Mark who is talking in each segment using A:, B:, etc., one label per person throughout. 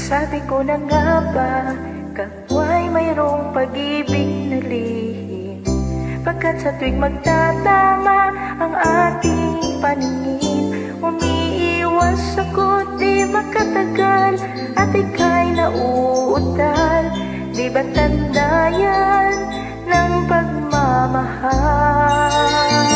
A: Sabi ko na nga ba, kapwa'y mayroong pag-ibig na lihim, pagkat sa tuwing magtatama ang ating paningin, umiiwas ako di makatagal at ika'y nauutal. Di ba tanda yan ng pagmamahal?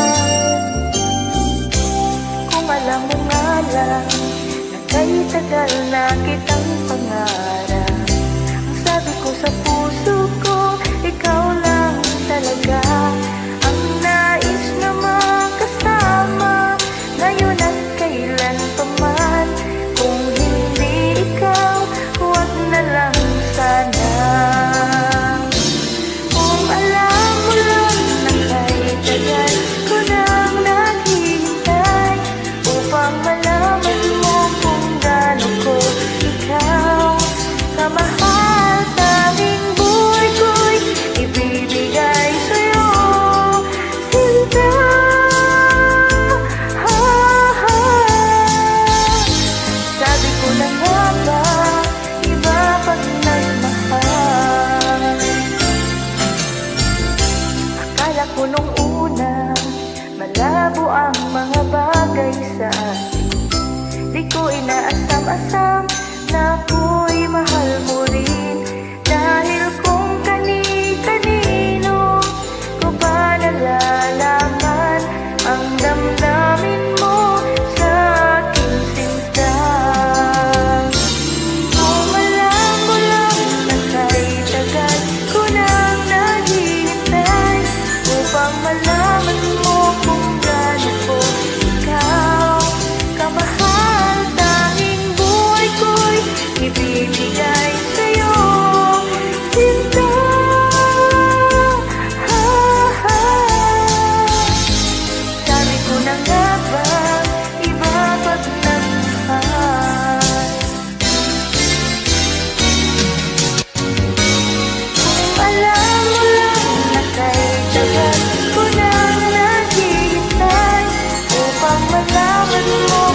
A: Kung alam mo nga lang na kay tagal na kitang pangarap, ang sabi ko sa puso ko, ikaw lang talaga ang nais na makasama ngayon at kailan pa man. Kung hindi ikaw, huwag na lang sana. Kung alam mo lang na kay tagal ko nang naghihintay upang malaman mo kung gaano ko ikaw kamahal, tanging buhay ko'y ibibigay sa'yo, sinta. Sabi ko na nga ba, iba pag nagmahal. Akala ko nung una, malabo ang mga bagay sa atin. Di ko inaasam-asam na ako'y mahal mo rin, dahil kung kani-kanino ko pa nalalaman ang damdamin mo sa aking sinta. Kung alam mo lang na kay tagal ko nang naghihintay upang malaman mo kung gaano ko ikaw kamahal, tanging buhay ko'y ibibigay sa'yo, sinta. Sabi ko na nga ba, iba pag nagmahal. Kung alam mo lang na kay tagal ko nang naghihintay upang malaman mo